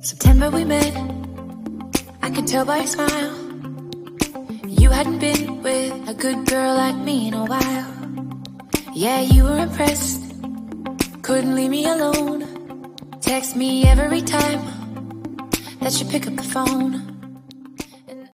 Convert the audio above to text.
September we met, I could tell by your smile. You hadn't been with a good girl like me in a while. Yeah, you were impressed, couldn't leave me alone. Text me every time that you pick up the phone.